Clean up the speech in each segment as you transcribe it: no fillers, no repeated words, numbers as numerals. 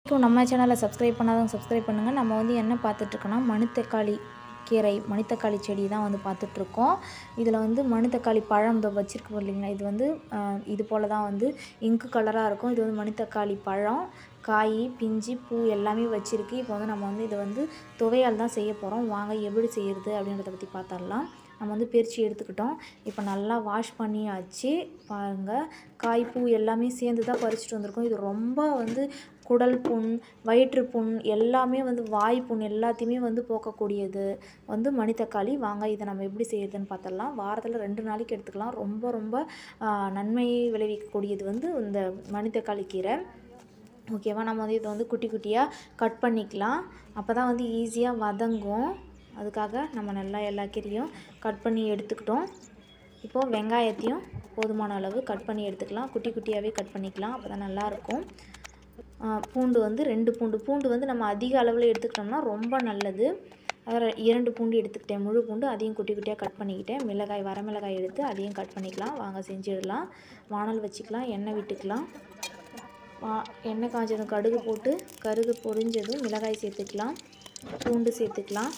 So நம்ம சேனலை subscribe பண்ணாதவங்க சப்ஸ்கிரைப் பண்ணுங்கள். நம்ம வந்து என்ன பார்த்துட்ருக்கோன்னா மணித்தக்காளி கீரை, மணித்தக்காளி செடி தான் வந்து பார்த்துட்ருக்கோம். இதில் வந்து மணித்தக்காளி பழம் இதை வச்சுருக்கோம் இல்லைங்களா, இது வந்து இது போல் தான் வந்து இங்கு கலராக இருக்கும். இது வந்து மணித்தக்காளி பழம், காய், பிஞ்சு, பூ எல்லாமே வச்சுருக்கு. இப்போ வந்து நம்ம வந்து இதை வந்து துவையால் தான் செய்ய போகிறோம். வாங்க எப்படி செய்கிறது அப்படின்றத பற்றி பார்த்துடலாம். நம்ம வந்து பிரித்து எடுத்துக்கிட்டோம். இப்போ நல்லா வாஷ் பண்ணியாச்சு. பாருங்கள், காய், பூ எல்லாமே சேர்ந்து தான் பறிச்சுட்டு வந்திருக்கோம். இது ரொம்ப வந்து குடல் புண், வயிற்று புண் எல்லாமே வந்து வாய் புண் எல்லாத்தையுமே வந்து போக்கக்கூடியது வந்து மணித்தக்காளி. வாங்க இதை நம்ம எப்படி செய்யறதுன்னு பார்த்துடலாம். வாரத்தில் 2 நாளைக்கு எடுத்துக்கலாம். ரொம்ப ரொம்ப நன்மையை விளைவிக்கக்கூடியது வந்து இந்த மணித்தக்காளி கீரை. ஓகேவா, நம்ம வந்து இதை வந்து குட்டி குட்டியாக கட் பண்ணிக்கலாம். அப்போ தான் வந்து ஈஸியாக வதங்கும். அதுக்காக நம்ம நல்லா எல்லா கீரையும் கட் பண்ணி எடுத்துக்கிட்டோம். இப்போது வெங்காயத்தையும் போதுமான அளவு கட் பண்ணி எடுத்துக்கலாம். குட்டி குட்டியாகவே கட் பண்ணிக்கலாம், அப்போ தான் நல்லாயிருக்கும். பூண்டு வந்து 2 பூண்டு வந்து நம்ம அதிக அளவில் எடுத்துக்கிட்டோம்னா ரொம்ப நல்லது. 2 பூண்டு எடுத்துக்கிட்டேன், முழு பூண்டு. அதையும் குட்டி குட்டியாக கட் பண்ணிக்கிட்டேன். மிளகாய், வரமிளகாய் எடுத்து அதையும் கட் பண்ணிக்கலாம். வாங்க செஞ்சிடலாம். வானல் வச்சுக்கலாம், எண்ணெய் விட்டுக்கலாம். எண்ணெய் காஞ்சதும் கடுகு போட்டு கடுகு பொரிஞ்சதும் மிளகாய் சேர்த்துக்கலாம், பூண்டு சேர்த்துக்கலாம்.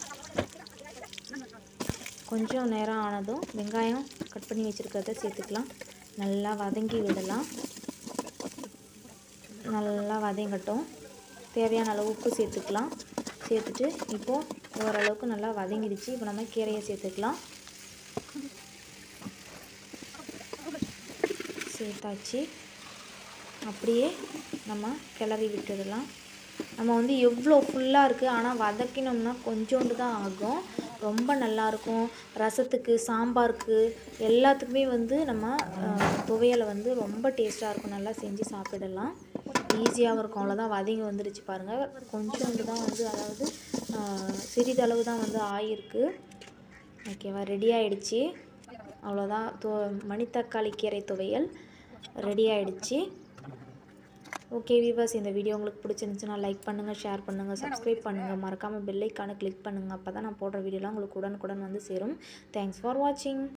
கொஞ்சம் நேரம் ஆனதும் வெங்காயம் கட் பண்ணி வச்சுருக்கிறத சேர்த்துக்கலாம். நல்லா வதங்கி விடலாம். நல்லா வதங்கட்டும். தேவையான அளவு உப்பு சேர்த்துக்கலாம். சேர்த்துட்டு இப்போது ஓரளவுக்கு நல்லா வதங்கிடுச்சு. இப்போ நம்ம கீரையை சேர்த்துக்கலாம். சேர்த்தாச்சு. அப்படியே நம்ம கிளறி விட்டுடலாம். நம்ம வந்து எவ்வளோ ஃபுல்லாக இருக்குது, ஆனால் வதக்கினோம்னா கொஞ்சோண்டு தான் ஆகும். ரொம்ப நல்லாயிருக்கும். ரசத்துக்கு, சாம்பாருக்கு எல்லாத்துக்குமே வந்து நம்ம துவையலை வந்து ரொம்ப டேஸ்ட்டாக இருக்கும். நல்லா செஞ்சு சாப்பிடலாம். ஈஸியாகவும் இருக்கும். அவ்வளோதான், வதங்கி வந்துடுச்சு பாருங்கள். கொஞ்சோண்டு தான் வந்து, அதாவது சிறிதளவு தான் வந்து ஆகிருக்கு. ஓகேவா, ரெடி ஆகிடுச்சு. அவ்வளோதான், மணித்தக்காளி கீரை துவையல் ரெடி ஆகிடுச்சு. ஓகே வீவர்ஸ், இந்த வீடியோ உங்களுக்கு பிடிச்சிருந்துச்சுன்னா லைக் பண்ணுங்கள், ஷேர் பண்ணுங்கள், சப்ஸ்கிரைப் பண்ணுங்கள். மறக்காமல் பெல் ஐக்கானை கிளிக் பண்ணுங்கள். அப்போ தான் நான் போடுற வீடியோலாம் உங்களுக்கு உடனுக்குடன் வந்து சேரும். தேங்க்ஸ் ஃபார் வாட்சிங்.